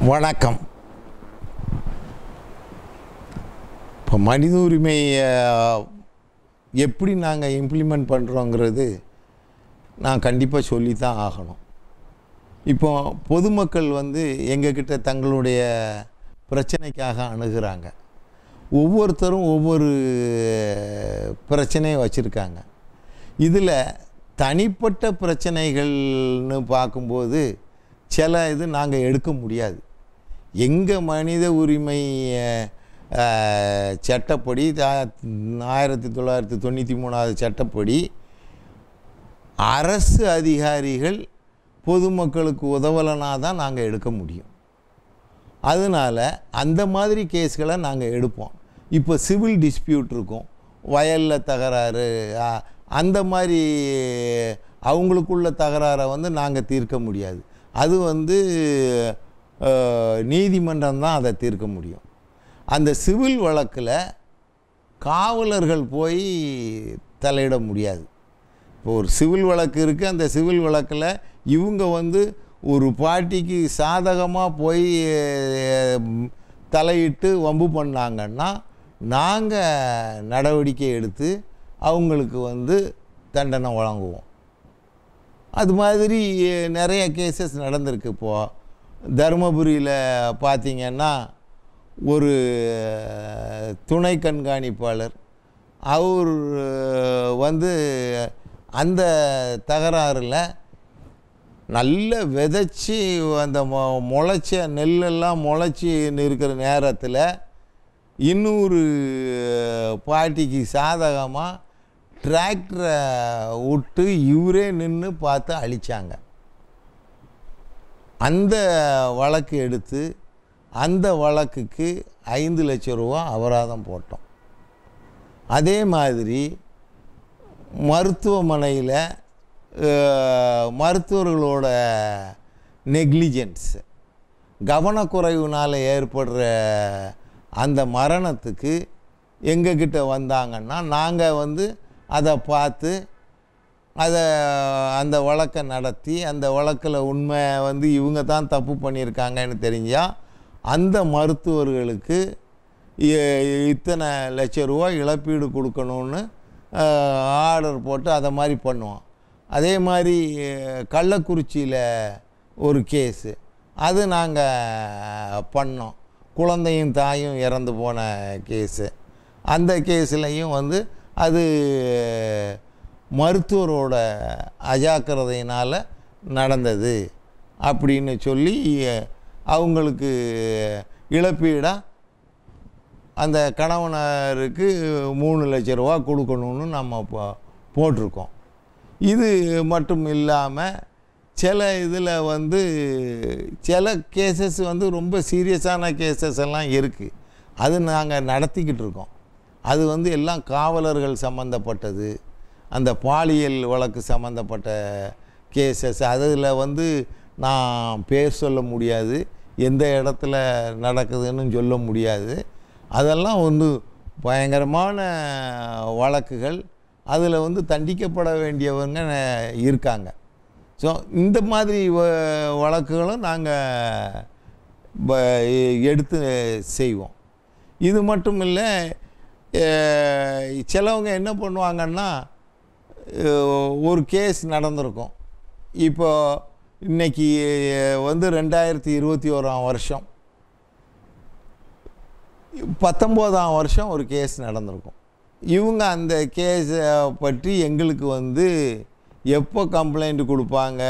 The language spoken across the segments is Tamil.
வணக்கம். இப்போ மனித உரிமையை எப்படி நாங்கள் இம்ப்ளிமெண்ட் பண்ணுறோங்கிறது நான் கண்டிப்பாக சொல்லி தான் ஆகணும். இப்போ பொதுமக்கள் எங்ககிட்ட தங்களுடைய பிரச்சனைக்காக அணுகிறாங்க. ஒவ்வொருத்தரும் ஒவ்வொரு பிரச்சனையை வச்சுருக்காங்க. இதில் தனிப்பட்ட பிரச்சனைகள்னு பார்க்கும்போது சில இது நாங்கள் எடுக்க முடியாது. எங்கள் மனித உரிமை சட்டப்படி 1993 சட்டப்படி அரசு அதிகாரிகள் பொதுமக்களுக்கு உதவலைனா தான் நாங்கள் எடுக்க முடியும். அதனால் அந்த மாதிரி கேஸ்களை நாங்கள் எடுப்போம். இப்போ சிவில் டிஸ்பியூட் இருக்கும், வயலில் தகராறு, அந்த மாதிரி அவங்களுக்குள்ள தகராறை நாங்கள் தீர்க்க முடியாது. அது நீதிமன்றம் தான் அதை தீர்க்க முடியும். அந்த சிவில் வழக்கில் காவலர்கள் போய் தலையிட முடியாது. இப்போ ஒரு சிவில் வழக்கு இருக்குது, அந்த சிவில் வழக்கில் இவங்க ஒரு பார்ட்டிக்கு சாதகமாக போய் தலையிட்டு வம்பு பண்ணாங்கன்னா நாங்கள் நடவடிக்கை எடுத்து அவங்களுக்கு தண்டனை வழங்குவோம். அது மாதிரி நிறைய கேசஸ் நடந்திருக்கு. இப்போது தருமபுரியில் பார்த்திங்கன்னா ஒரு துணை கண்காணிப்பாளர் அவர் அந்த தகராறில் நல்ல விதைச்சி அந்த முளைச்ச நெல்லெல்லாம் முளைச்சி இருக்கிற நேரத்தில் இன்னொரு பார்ட்டிக்கு சாதகமாக டிராக்டரை விட்டு இவரே நின்று பார்த்து அழித்தாங்க. அந்த வழக்கு எடுத்து அந்த வழக்குக்கு 5 லட்சம் ரூபா அபராதம் போட்டோம். அதே மாதிரி மருத்துவமனையில் மருத்துவர்களோட நெக்லிஜென்ஸ், கவனக்குறைவுனால் ஏற்படுற அந்த மரணத்துக்கு எங்ககிட்ட வந்தாங்கன்னா நாங்கள் அதை பார்த்து அந்த வழக்கை நடத்தி அந்த வழக்கில் உண்மை இவங்க தான் தப்பு பண்ணியிருக்காங்கன்னு தெரிஞ்சால் அந்த மருத்துவர்களுக்கு இத்தனை லட்சம் ரூபா இழப்பீடு கொடுக்கணும்னு ஆர்டர் போட்டு அதை மாதிரி பண்ணுவோம். அதே மாதிரி கள்ளக்குறிச்சியில் ஒரு கேஸு அது நாங்கள் பண்ணோம். குழந்தையும் தாயும் இறந்து போன கேஸு. அந்த கேஸ்லையும் அது மருத்துவரோட அஜாக்கிரதையினால் நடந்தது அப்படின்னு சொல்லி அவங்களுக்கு இழப்பீடாக அந்த கணவனருக்கு 3 லட்சம் ரூபா கொடுக்கணும்னு நம்ம போட்டிருக்கோம். இது மட்டும் இல்லாமல் சில இதில் சில கேசஸ் ரொம்ப சீரியஸான கேசஸ் எல்லாம் இருக்குது. அது நாங்கள் நடத்திக்கிட்டு இருக்கோம். அது எல்லாம் காவலர்கள் சம்மந்தப்பட்டது, அந்த பாலியல் வழக்கு சம்மந்தப்பட்ட கேசஸ். அதில் நான் பேர் சொல்ல முடியாது, எந்த இடத்துல நடக்குதுன்னு சொல்ல முடியாது. அதெல்லாம் பயங்கரமான வழக்குகள். அதில் தண்டிக்கப்பட வேண்டியவங்க இருக்காங்க. ஸோ இந்த மாதிரி வழக்குகளும் நாங்கள் எடுத்து செய்வோம். இது மட்டும் இல்லை, சிலவங்க என்ன பண்ணுவாங்கன்னா ஒரு கேஸ் நடந்திருக்கும். இப்போ இன்றைக்கி 2021 வருஷம் 19ஆம் வருஷம் ஒரு கேஸ் நடந்திருக்கும். இவங்க அந்த கேஸை பற்றி எங்களுக்கு எப்போ கம்ப்ளைண்ட் கொடுப்பாங்க?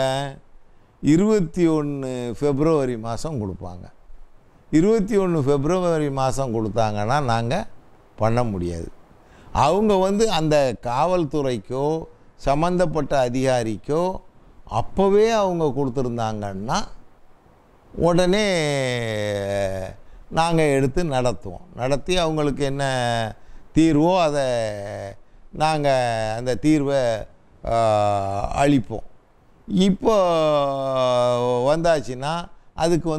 21 பிப்ரவரி மாதம் கொடுப்பாங்க. 21 பிப்ரவரி மாதம் கொடுத்தாங்கன்னா நாங்கள் பண்ண முடியாது. அவங்க அந்த காவல்துறைக்கோ சம்மந்தப்பட்ட அதிகாரிக்கோ அப்போவே அவங்க கொடுத்துருந்தாங்கன்னா உடனே நாங்கள் எடுத்து நடத்தி அவங்களுக்கு என்ன தீர்வோ அதை நாங்கள் அந்த தீர்வை அளிப்போம். இப்போ வந்தாச்சுன்னா அதுக்கு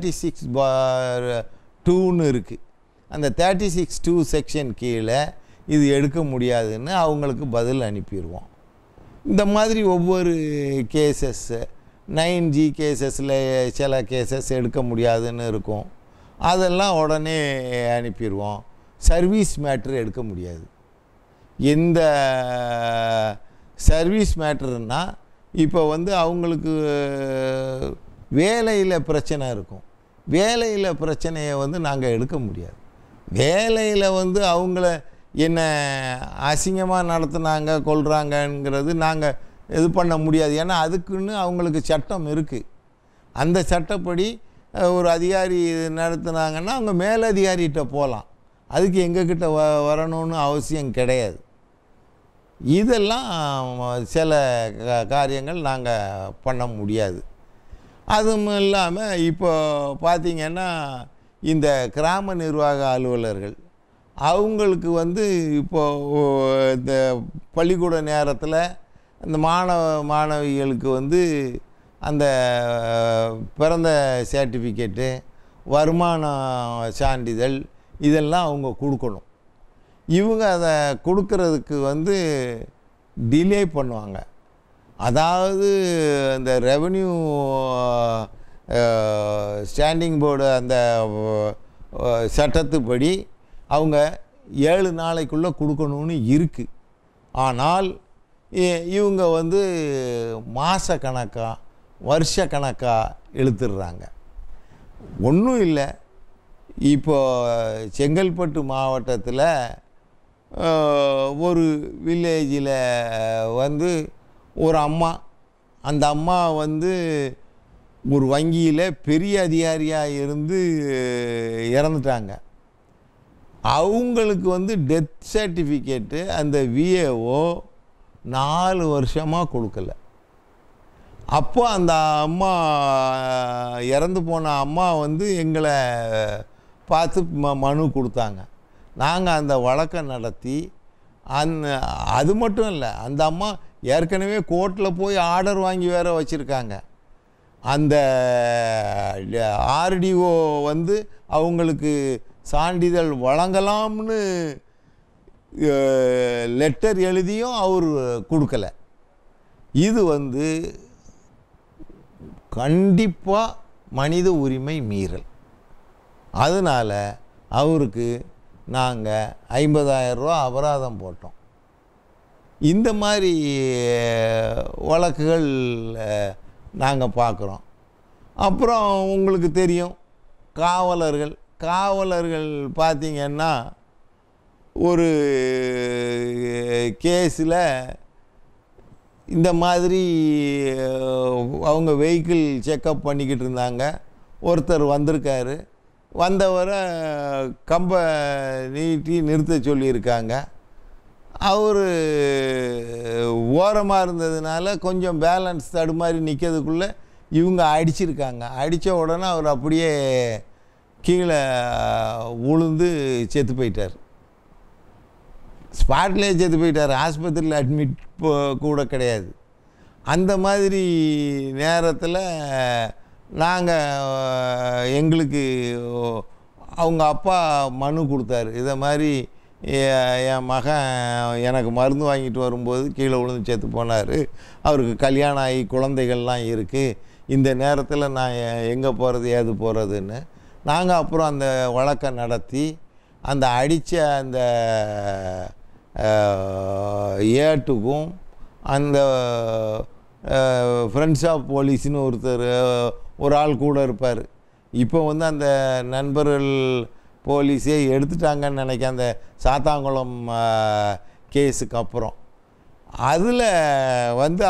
36/2ன்னு இருக்குது. அந்த 36(2) செக்ஷன் கீழே இது எடுக்க முடியாதுன்னு அவங்களுக்கு பதில் அனுப்பிடுவோம். இந்த மாதிரி ஒவ்வொரு கேசஸ் 9G கேசஸில் சில கேசஸ் எடுக்க முடியாதுன்னு இருக்கும். அதெல்லாம் உடனே அனுப்பிடுவோம். சர்வீஸ் மேட்ரு எடுக்க முடியாது. எந்த சர்வீஸ் மேட்ருன்னா இப்போ வந்து அவங்களுக்கு வேலையில் பிரச்சனை இருக்கும். வேலையில் பிரச்சனையை வந்து நாங்கள் எடுக்க முடியாது. வேலையில் வந்து அவங்கள என்ன அசிங்கமாக நடத்துனாங்க கொள்கிறாங்கங்கிறது நாங்கள் இது பண்ண முடியாது. ஏன்னா அதுக்குன்னு அவங்களுக்கு சட்டம் இருக்குது. அந்த சட்டப்படி ஒரு அதிகாரி நடத்துனாங்கன்னா அவங்க மேலதிகாரிகிட்ட போகலாம். அதுக்கு எங்ககிட்ட வரணும்னு அவசியம் கிடையாது. இதெல்லாம் சில காரியங்கள் நாங்கள் பண்ண முடியாது. அதுவும் இல்லாமல் இப்போ பார்த்திங்கன்னா இந்த கிராம நிர்வாக அலுவலர்கள் அவங்களுக்கு வந்து இப்போது இந்த பள்ளிக்கூட நேரத்தில் அந்த மாணவிகளுக்கு வந்து அந்த பிறந்த சர்டிஃபிகேட்டு, வருமான சான்றிதழ் இதெல்லாம் அவங்க கொடுக்கணும். இவங்க அதை கொடுக்கறதுக்கு வந்து டிலே பண்ணுவாங்க. அதாவது அந்த ரெவென்யூ ஸ்டாண்டிங் போர்டு அந்த சட்டத்துப்படி அவங்க 7 நாளைக்குள்ளே கொடுக்கணும்னு இருக்குது. ஆனால் இவங்க வந்து மாதக்கணக்காக வருஷக்கணக்காக இழுத்துடுறாங்க. ஒன்றும் இல்லை. இப்போது செங்கல்பட்டு மாவட்டத்தில் ஒரு வில்லேஜில் வந்து ஒரு அம்மா, அந்த அம்மா வந்து ஒரு வங்கியில் பெரிய அதிகாரியாக இருந்து இறந்துட்டாங்க. அவங்களுக்கு வந்து டெத் சர்டிஃபிகேட்டு அந்த விஏஓ 4 வருஷமாக கொடுக்கல. அப்போ அந்த அம்மா இறந்து போன அம்மா வந்து எங்களை பார்த்து மனு கொடுத்தாங்க. நாங்கள் அந்த வழக்கை நடத்தி அது மட்டும் இல்லை, அந்த அம்மா ஏற்கனவே கோர்ட்டில் போய் ஆர்டர் வாங்கி வேற வச்சுருக்காங்க. அந்த ஆர்டிஓ வந்து அவங்களுக்கு சான்றிதழ் வழங்கலாம்னு லெட்டர் எழுதியும் அவர் கொடுக்கல. இது வந்து கண்டிப்பாக மனித உரிமை மீறல். அதனால் அவருக்கு நாங்கள் 50,000 ரூபா அபராதம் போட்டோம். இந்த மாதிரி வழக்குகள் நாங்கள் பார்க்குறோம். அப்புறம் உங்களுக்கு தெரியும், காவலர்கள் பார்த்திங்கன்னா ஒரு கேஸில் இந்த மாதிரி அவங்க வெஹிக்கிள் செக்கப் பண்ணிக்கிட்டு இருந்தாங்க. ஒருத்தர் வந்திருக்காரு. வந்தவரை கம்பை நீட்டி நிறுத்த சொல்லியிருக்காங்க. அவர் ஓரமாக இருந்ததுனால கொஞ்சம் பேலன்ஸ் தடுமாறி நிற்கிறதுக்குள்ளே இவங்க அடிச்சிருக்காங்க. அடித்த உடனே அவர் அப்படியே கீழே உளுந்து செத்து போயிட்டார். ஸ்பாட்லேயே செத்து போயிட்டார். ஆஸ்பத்திரியில் அட்மிட் கூட கிடையாது. அந்த மாதிரி நேரத்தில் நாங்கள் எங்களுக்கு அவங்க அப்பா மனு கொடுத்தாரு. இதை மாதிரி என் மகன் எனக்கு மருந்து வாங்கிட்டு வரும்போது கீழே விழுந்து செத்து போனார். அவருக்கு கல்யாணம் ஆகி குழந்தைகள்லாம் இருக்குது. இந்த நேரத்தில் நான் எங்கே போகிறது ஏது போகிறதுன்னு நாங்கள் அப்புறம் அந்த வழக்கை நடத்தி அந்த அடித்த அந்த ஏட்டுக்கும் அந்த ஃப்ரெண்ட்ஸ் ஆஃப் போலீஸ்னு ஒரு ஆள் கூட இருப்பார். இப்போ வந்து அந்த நண்பர்கள் போலீஸே எடுத்துட்டாங்கன்னு நினைக்கிறேன், அந்த சாத்தாங்குளம் கேஸுக்கு அப்புறம். அதில் வந்து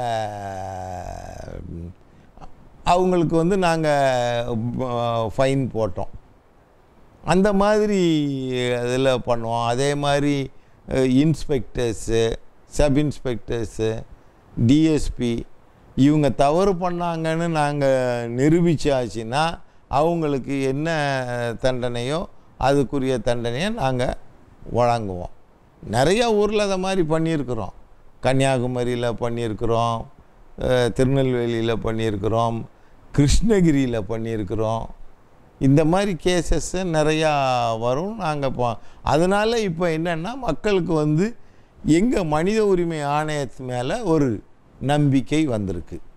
அவங்களுக்கு வந்து நாங்கள் ஃபைன் போட்டோம். அந்த மாதிரி அதில் பண்ணுவோம். அதே மாதிரி இன்ஸ்பெக்டர்ஸு, சப் இன்ஸ்பெக்டர்ஸு, டிஎஸ்பி இவங்க தவறு பண்ணாங்கன்னு நாங்கள் நிரூபித்தாச்சுன்னா அவங்களுக்கு என்ன தண்டனையோ அதுக்குரிய தண்டனையை நாங்கள் வழங்குவோம். நிறையா ஊரில் அதை மாதிரி பண்ணியிருக்கிறோம். கன்னியாகுமரியில் பண்ணியிருக்கிறோம், திருநெல்வேலியில் பண்ணியிருக்கிறோம், கிருஷ்ணகிரியில் பண்ணியிருக்கிறோம். இந்த மாதிரி கேசஸ்ஸு நிறையா வரும். நாங்கள் அதனால் இப்போ என்னென்னா மக்களுக்கு வந்து எங்கள் மனித உரிமை ஆணையத்து மேலே ஒரு நம்பிக்கை வந்திருக்கு.